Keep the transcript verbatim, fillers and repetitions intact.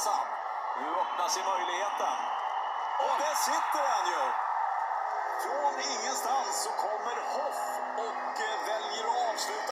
han. Nu öppnar sig möjligheten. Och där sitter han ju. Från ingenstans så kom